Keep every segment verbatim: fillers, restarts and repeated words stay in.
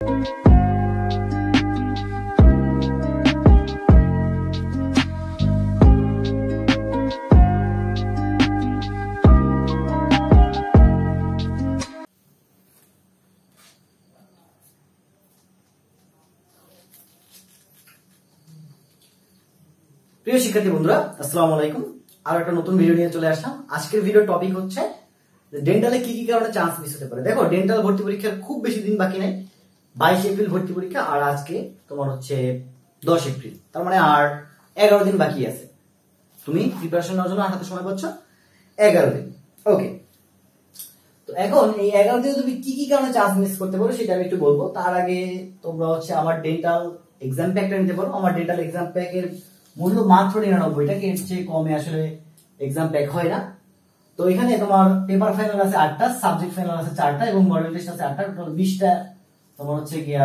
প্রিয় শিক্ষার্থী বন্ধুরা, আসসালামু আলাইকুম। আর একটা নতুন ভিডিও নিয়ে চলে আসলাম। আজকের ভিডিও টপিক হচ্ছে ডেন্টালে কি কি কারণে চান্স মিস হতে পারে। দেখো, ডেন্টাল ভর্তি পরীক্ষার খুব বেশি দিন বাকি নেই। বাইশ এপ্রিল ভর্তি পরীক্ষা, আর আজকে তোমার হচ্ছে দশ এপ্রিল, তার মানে আর এগারো দিন বাকি আছে। তুমি প্রিপারেশন নেওয়ার জন্য হাতে সময় পাচ্ছ এগারো দিন। ওকে, তো এখন এই এগারো দিনে তুমি কি কি কারণে চান্স মিস করতে পারো সেটা আমি একটু বলবো। তার আগে তোমরা হচ্ছে আমার ডেন্টাল এক্সাম প্যাকটা নিতে পারো। আমার ডেন্টাল এক্সাম প্যাকের মূল্য মাত্র নিরানব্বই টাকা, এর চেয়ে কমে আসলে এক্সাম প্যাক হয় না। তো এখানে তোমার পেপার ফাইনাল আছে আটটা, সাবজেক্ট ফাইনাল আছে চারটা এবং মডেল টেস্ট আছে আটটা, টোটাল বিশটা তোমার হচ্ছে গিয়া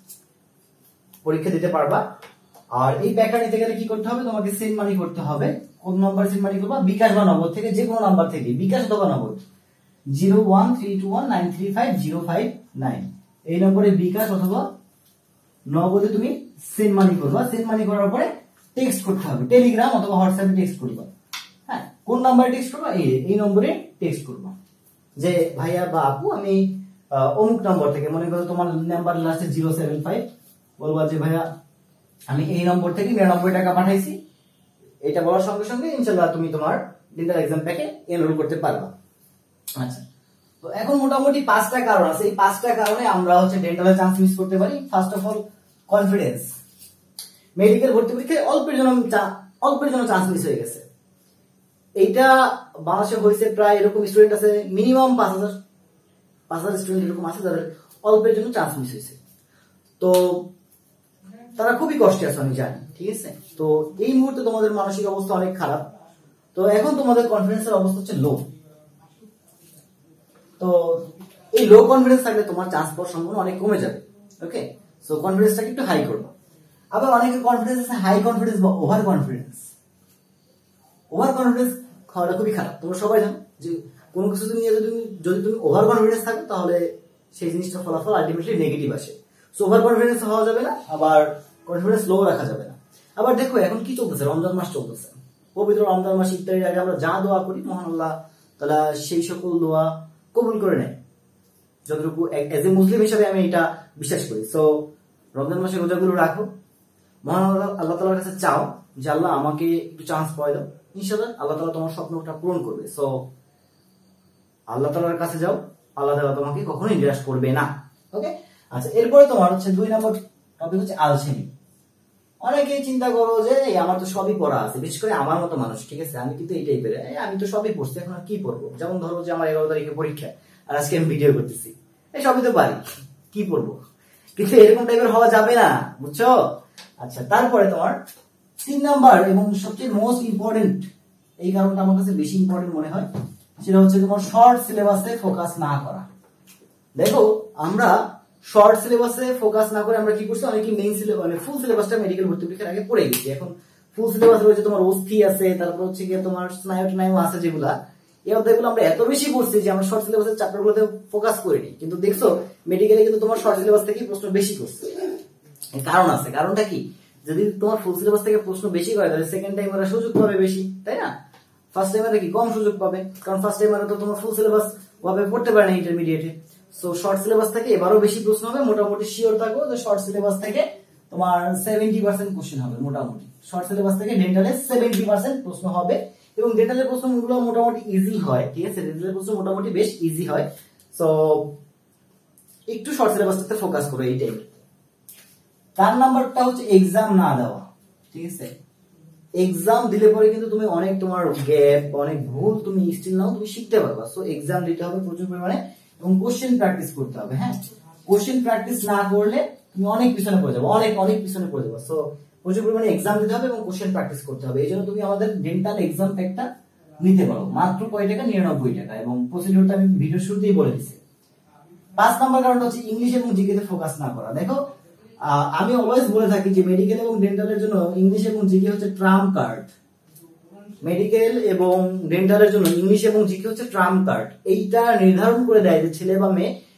পরীক্ষা দিতে পারবা। আর এই প্যাকটা নিতে গেলে কি করতে হবে, তোমাকে সেন্ড মানি করতে হবে। কোন নাম্বার সেন্ড মানি করবা? বিকাশ বা নগদ থেকে, যে কোনো নাম্বার থেকে, বিকাশ অথবা Nagad zero one three two one nine three five zero five nine এই নম্বরে বিকাশ অথবা নগদে তুমি সেন্ড মানি করবা। সেন্ড মানি করার পরে টেক্সট করতে হবে, টেলিগ্রাম অথবা হোয়াটসঅ্যাপে টেক্সট করবা। হ্যাঁ, কোন নাম্বারে টেক্সট করবা? এই এই নম্বরে টেক্সট করবা যে ভাইয়া বা আপু আমি অমুক নম্বর থেকে, মনে করো তোমার নাম্বার লাস্টে জিরো সেভেন ফাইভ, বলবা যে ভাইয়া আমি এই নম্বর থেকে নিরানব্বই টাকা পাঠাইছি। এটা বলার সঙ্গে সঙ্গে ইনশাআল্লাহ তুমি তোমার ডেন্টাল এক্সাম প্যাকে এনরোল করতে পারবা। আচ্ছা, তো এখন মোটামুটি পাঁচটা কারণ আছে। এই পাঁচটা কারণে আমরা হচ্ছে ডেন্টালে চান্স মিস করতে পারি। First of all, confidence. Medical ভর্তি পরীক্ষায় অল্পের জন্য অল্পের জন্য চান্স মিস হয়ে গেছে। এইটা বাংলাদেশে হয়েছে প্রায়, এরকম স্টুডেন্ট আছে মিনিমাম পাঁচ হাজার পাঁচ হাজার স্টুডেন্ট এরকম আছে যাদের অল্পের জন্য চান্স মিস হয়েছে। তো তারা খুবই কষ্টে আছে, আমি জানি, ঠিক আছে। তো এই মুহূর্তে তোমাদের মানসিক অবস্থা অনেক খারাপ। তো এখন তোমাদের কনফিডেন্সের অবস্থা হচ্ছে লো। তো এই লো কনফিডেন্স থাকলে তোমার চান্স পাওয়ার সম্ভাবনা অনেক কমে যাবে। ওকে, সো কনফিডেন্সটাকে একটু হাই করবো। আবার অনেকের কনফিডেন্স আছে হাই কনফিডেন্স বা ওভার কনফিডেন্স। ওভার কনফিডেন্স খাওয়াটা খুবই খারাপ। তোমরা সবাই জানো যে কোনো কিছু নিয়ে যদি যদি তুমি ওভার কনফিডেন্স থাকো তাহলে সেই জিনিসটার ফলাফল আলটিমেটলি নেগেটিভ আসে। সো ওভার কনফিডেন্স হওয়া যাবে না, আবার কনফিডেন্স লো রাখা যাবে না। আবার দেখো, এখন কি চলতেছে, রমজান মাস চলতেছে। পবিত্র রমজান মাস ইফতারের আগে আমরা যা দোয়া করি, মহান আল্লাহ তাআলা সেই সকল দোয়া কবুল করে নেয়, যতটুকু এজ এ মুসলিম হিসেবে আমি এটা বিশ্বাস করি। সো রমজান মাসে রোজাগুলো রাখো, মহান আল্লাহ তাআলার কাছে চাও যে আল্লাহ আমাকে একটু চান্স পাওয়াই দাও। ইনশাআল্লাহ আল্লাহ তাআলা তোমার স্বপ্নটা পূরণ করবে। সো আল্লাহ তাআলার কাছে যাও, আল্লাহ তাআলা তোমাকে কখনোই নিরাশ করবে না। ওকে, আচ্ছা, এরপরে তোমার হচ্ছে দুই নম্বর টপিক হচ্ছে আলসেমি। অনেকেই চিন্তা করো যে আমার তো সবই পড়া আছে, বিশেষ করে আমার মতো মানুষ, ঠিক আছে, আমি কিন্তু এই টাইপের, আমি তো সবই পড়ছি, এখন আর কি পড়বো। যেমন ধরো যে আমার এগারো তারিখে পরীক্ষা, আর আজকে আমি ভিডিও করতেছি, এই সবই তো পারি, কি পড়বো। কিন্তু এরকম টাইপের হওয়া যাবে না, বুঝছো? আচ্ছা, তারপরে তোমার তিন নাম্বার এবং সবচেয়ে মোস্ট ইম্পর্টেন্ট, এই কারণটা আমার কাছে বেশি ইম্পর্টেন্ট মনে হয়, সেটা হচ্ছে তোমার শর্ট সিলেবাসে ফোকাস না করা। দেখো, আমরা শর্ট সিলেবাসে ফোকাস না করে আমরা কি করছি, অনেকে মেইন সিলেবাস মানে ফুল সিলেবাসটা মেডিকেল ভর্তি পরীক্ষার আগে পড়ে গেছি। এখন ফুল সিলেবাস রয়েছে তোমার অস্থি আছে, তারপর হচ্ছে গিয়ে তোমার স্নায়ুটনায়ু আছে, যেগুলা এই অধ্যায়গুলো আমরা এত বেশি পড়ছি যে আমরা শর্ট সিলেবাসের চ্যাপ্টারগুলোতে ফোকাস করিনি। কিন্তু দেখছো মেডিকেলে কিন্তু তোমার শর্ট সিলেবাস থেকে প্রশ্ন বেশি করছে। কারণ আছে, কারণটা কি, যদি তোমার ফুল সিলেবাস থেকে প্রশ্ন বেশি করে তাহলে সেকেন্ড টাইম ওরা সুযোগ পাবে বেশি, তাই না? ফার্স্ট টাইমারে কি কম সুযোগ পাবে, কারণ ফার্স্ট টাইমারে তো তোমার ফুল সিলেবাস ভাবে পড়তে পারে না ইন্টারমিডিয়েটে। সো শর্ট সিলেবাস থেকে এবারও বেশি প্রশ্ন হবে। মোটামুটি শিওর থাকো যে শর্ট সিলেবাস থেকে তোমার সেভেন্টি পার্সেন্ট কোশ্চেন হবে। মোটামুটি শর্ট সিলেবাস থেকে ডেন্টালে সেভেন্টি পার্সেন্ট প্রশ্ন হবে এবং ডেন্টালের প্রশ্নগুলো মোটামুটি ইজি হয়, ঠিক আছে, ডেন্টালের প্রশ্ন মোটামুটি বেশ ইজি হয়। সো একটু শর্ট সিলেবাসটাতে ফোকাস করো এই টাইমে। চার নাম্বারটা হচ্ছে এক্সাম না দেওয়া, ঠিক আছে। এক্সাম দিলে পরে কিন্তু তুমি অনেক তোমার গ্যাপ, অনেক ভুল তুমি স্টিল নাও তুমি শিখতে পারবা। সো এক্সাম দিতে হবে প্রচুর পরিমাণে এবং কোশ্চেন প্র্যাকটিস করতে হবে। হ্যাঁ, কোশ্চেন প্র্যাকটিস না করলে তুমি অনেক পিছনে পড়ে যাবে, অনেক অনেক পিছনে পড়ে যাবে। সো প্রচুর পরিমাণে এক্সাম দিতে হবে এবং কোশ্চেন প্র্যাকটিস করতে হবে। এই জন্য তুমি আমাদের ডেন্টাল এক্সাম প্যাকটা নিতে পারো মাত্র কয় টাকা, নিরানব্বই টাকা, এবং প্রসিডিউরটা আমি ভিডিও শুরুতেই বলে দিচ্ছি। পাঁচ নাম্বার কারণটা হচ্ছে ইংলিশ এবং জিকে তে ফোকাস না করা। দেখো, আমি অলওয়েজ বলে থাকি যে মেডিকেল এবং ডেন্টালের জন্য ইংলিশ এবং জিকে হচ্ছে ট্রাম্প কার্ড। মেডিকেল এবং ডেন্টালের জন্য ইংলিশ এবং জিকে হচ্ছে ট্রাম্প কার্ড। এইটা নির্ধারণ করে দেয় যে ছেলে বা মেয়ে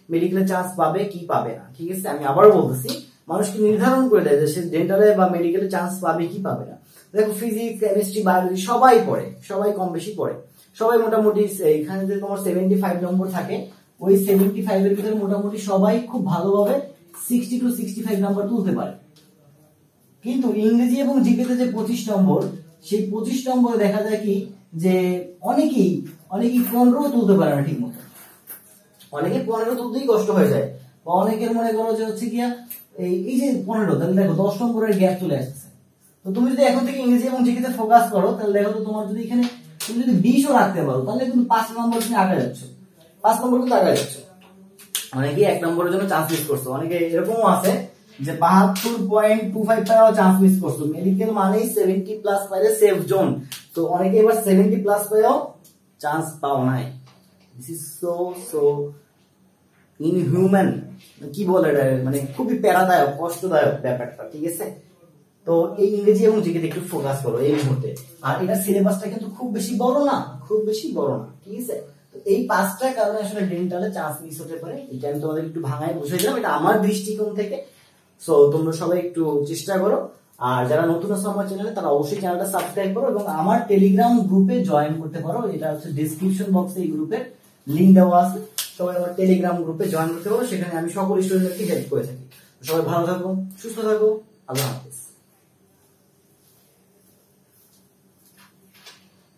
মেডিকেলে চান্স পাবে কি পাবে না, ঠিক আছে। আমি আবারও বলতেছি, মানুষকে নির্ধারণ করে দেয় যে সে ডেন্টালে বা মেডিকেলে চান্স পাবে কি পাবে না। দেখো ফিজিক্স, কেমিস্ট্রি, বায়োলজি সবাই পড়ে, সবাই কম বেশি পড়ে, সবাই মোটামুটি এখানে যদি তোমার সেভেন্টি ফাইভ নম্বর থাকে, ওই সেভেন্টি ফাইভ এর ভিতরে মোটামুটি সবাই খুব ভালোভাবে sixty to sixty five number তুলতে পারে। কিন্তু ইংরেজি এবং জিকেতে যে পঁচিশ নম্বর, সেই পঁচিশ নম্বরে দেখা যায় কি যে অনেকেই অনেকেই পনেরো তুলতে পারে না ঠিক মতো, অনেকে পনেরো তুলতেই কষ্ট হয়ে যায়, বা অনেকের মনে করো যে হচ্ছে গিয়া এই এই যে পনেরো, তাহলে দেখো দশ নম্বরের গ্যাপ চলে আসছে। তো তুমি যদি এখন থেকে ইংরেজি এবং জিকেতে ফোকাস করো, তাহলে দেখো তো তোমার যদি এখানে তুমি যদি বিশও রাখতে পারো, তাহলে কিন্তু পাঁচ নম্বর তুমি আগে যাচ্ছ, পাঁচ নম্বর কিন্তু আগে যাচ্ছ। অনেকে এক নম্বরের জন্য চান্স মিস করছো, অনেকে এরকমও আছে যে বাহাত্তর পয়েন্ট টু ফাইভ পাওয়া চান্স মিস করছো। মেডিকেল মানেই সেভেন্টি প্লাস পাইলে সেফ জোন, তো অনেকে এবার সেভেন্টি প্লাস পাইও চান্স পাও নাই। This is so so inhuman, কি বলে মানে খুবই প্যারাদায়ক, কষ্টদায়ক ব্যাপারটা, ঠিক আছে। তো এই ইংরেজি এবং জিকেতে একটু ফোকাস করো এই মুহূর্তে। আর এটা সিলেবাসটা কিন্তু খুব বেশি বড় না, খুব বেশি বড় না, ঠিক আছে। তো এই পাঁচটা কারণে আসলে ডেন্টালে চান্স মিস হতে পারে, এটা আমি তোমাদের একটু ভাঙায় বুঝিয়ে দিলাম, এটা আমার দৃষ্টিকোণ থেকে। সো তোমরা সবাই একটু চেষ্টা করো, আর যারা নতুন আছো আমার চ্যানেলে তারা অবশ্যই চ্যানেলটা সাবস্ক্রাইব করো এবং আমার টেলিগ্রাম গ্রুপে জয়েন করতে পারো। এটা হচ্ছে ডেসক্রিপশন বক্সে এই গ্রুপের লিংক দেওয়া আছে, সবাই আমার টেলিগ্রাম গ্রুপে জয়েন করতে পারো, সেখানে আমি সকল স্টুডেন্টদেরকে হেল্প করে থাকি। সবাই ভালো থাকো, সুস্থ থাকো, আল্লাহ হাফেজ।